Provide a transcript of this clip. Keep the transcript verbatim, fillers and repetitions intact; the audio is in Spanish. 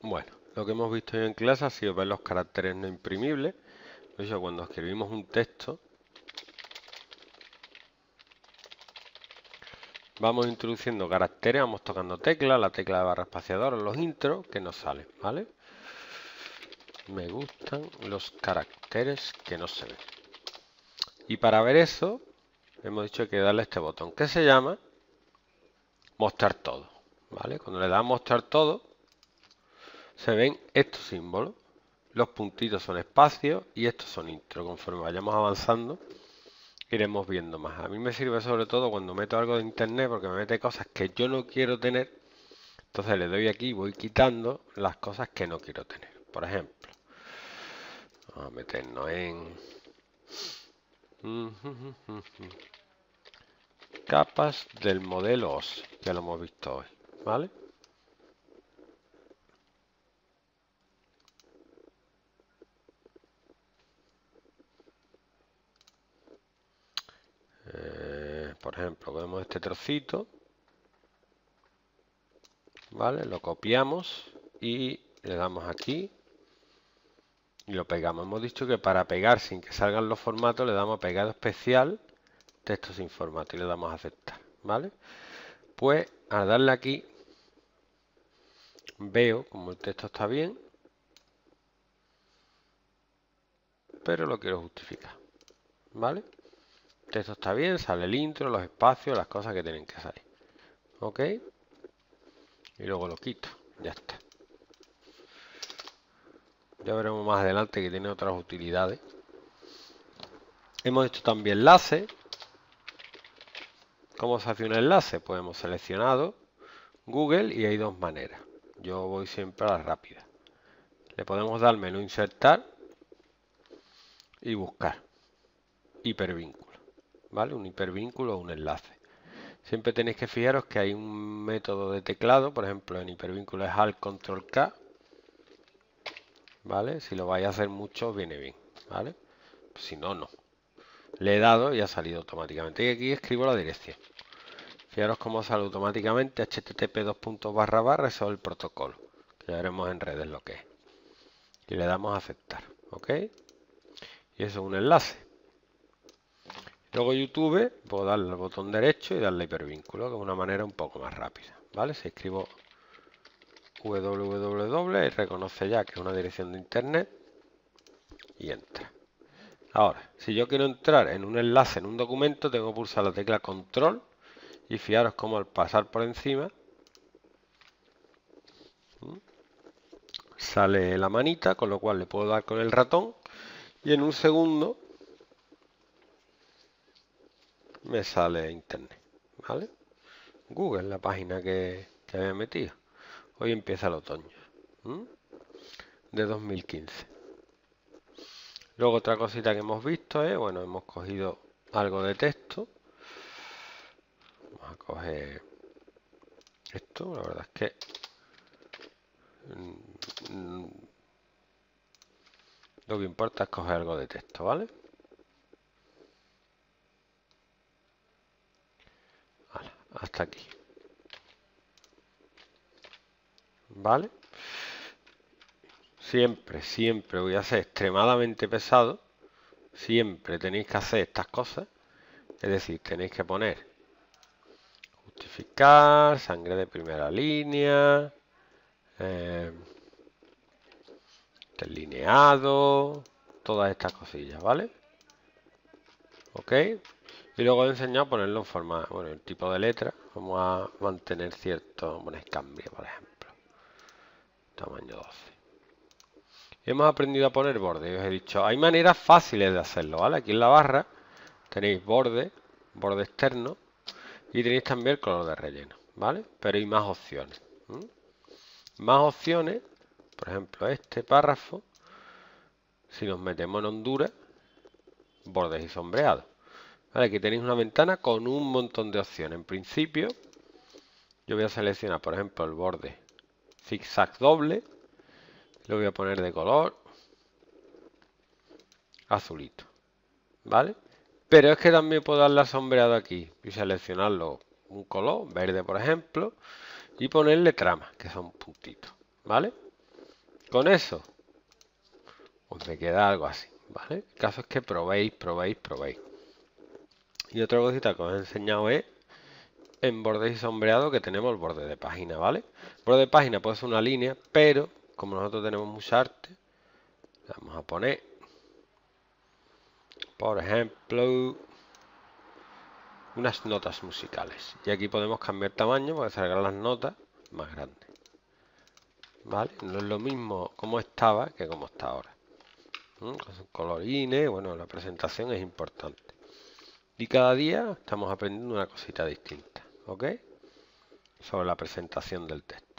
Bueno, lo que hemos visto hoy en clase ha sido ver los caracteres no imprimibles. De hecho, cuando escribimos un texto, vamos introduciendo caracteres, vamos tocando teclas, la tecla de barra espaciadora, los intros que nos salen, ¿vale? Me gustan los caracteres que no se ven. Y para ver eso, hemos dicho que darle este botón, que se llama mostrar todo, ¿vale? Cuando le damos mostrar todo, se ven estos símbolos. Los puntitos son espacios y estos son intro. Conforme vayamos avanzando, iremos viendo más. A mí me sirve sobre todo cuando meto algo de internet porque me mete cosas que yo no quiero tener. Entonces le doy aquí y voy quitando las cosas que no quiero tener. Por ejemplo, vamos a meternos en capas del modelo O S. Ya lo hemos visto hoy, ¿vale? Eh, por ejemplo, vemos este trocito, ¿vale? Lo copiamos y le damos aquí y lo pegamos. Hemos dicho que para pegar sin que salgan los formatos le damos a pegado especial, texto sin formato y le damos a aceptar, ¿vale? Pues al darle aquí veo como el texto está bien, pero lo quiero justificar, ¿vale? El texto está bien, sale el intro, los espacios, las cosas que tienen que salir, ¿ok? Y luego lo quito, ya está. Ya veremos más adelante que tiene otras utilidades. Hemos hecho también enlace. ¿Cómo se hace un enlace? Pues hemos seleccionado Google y hay dos maneras. Yo voy siempre a la rápida. Le podemos dar menú insertar y buscar hipervínculo, ¿vale? Un hipervínculo o un enlace. Siempre tenéis que fijaros que hay un método de teclado, por ejemplo en hipervínculo es Alt Control K, ¿vale? Si lo vais a hacer mucho viene bien, ¿vale? Si no, no. Le he dado y ha salido automáticamente. Y aquí escribo la dirección. Fijaros cómo sale automáticamente http dos puntos barra barra, eso es el protocolo. Que ya veremos en redes lo que es. Y le damos a aceptar, ¿ok? Y eso es un enlace. Luego YouTube, puedo darle al botón derecho y darle hipervínculo, que es una manera un poco más rápida, ¿vale? Si escribo www y reconoce ya que es una dirección de internet y entra. Ahora, si yo quiero entrar en un enlace en un documento, tengo que pulsar la tecla control y fijaros cómo al pasar por encima sale la manita, con lo cual le puedo dar con el ratón y en un segundo me sale internet, ¿vale? Google, la página que, que había metido. Hoy empieza el otoño, ¿m? de dos mil quince. Luego otra cosita que hemos visto es, bueno, hemos cogido algo de texto. Vamos a coger esto, la verdad es que mm, lo que importa es coger algo de texto, ¿vale? Vale, hasta aquí. ¿Vale? Siempre, siempre voy a ser extremadamente pesado. Siempre tenéis que hacer estas cosas. Es decir, tenéis que poner justificar, sangre de primera línea, eh, delineado, todas estas cosillas, ¿vale? Ok. Y luego he enseñado a ponerlo en forma, bueno, el tipo de letra. Vamos a mantener cierto, bueno, cambio, por ejemplo. Tamaño doce. Hemos aprendido a poner borde. Os he dicho, hay maneras fáciles de hacerlo, ¿vale? Aquí en la barra tenéis borde, borde externo y tenéis también el color de relleno, ¿vale? Pero hay más opciones. ¿m? Más opciones, por ejemplo, este párrafo, si nos metemos en Honduras, bordes y sombreados. ¿Vale? Aquí tenéis una ventana con un montón de opciones. En principio, yo voy a seleccionar, por ejemplo, el borde zigzag doble. Lo voy a poner de color azulito, ¿vale? Pero es que también puedo darle a sombreado aquí y seleccionarlo un color, verde por ejemplo, y ponerle tramas, que son puntitos, ¿vale? con eso, pues me queda algo así, ¿vale? El caso es que probéis, probéis, probéis. Y otra cosita que os he enseñado es en bordes y sombreado que tenemos el borde de página, ¿vale? El borde de página puede ser una línea, pero como nosotros tenemos mucha arte, le vamos a poner, por ejemplo, unas notas musicales. Y aquí podemos cambiar tamaño para que salgan las notas más grandes. ¿Vale? No es lo mismo como estaba que como está ahora. ¿Mm? Con sus colorines, bueno, la presentación es importante. Y cada día estamos aprendiendo una cosita distinta, ¿ok? Sobre la presentación del texto.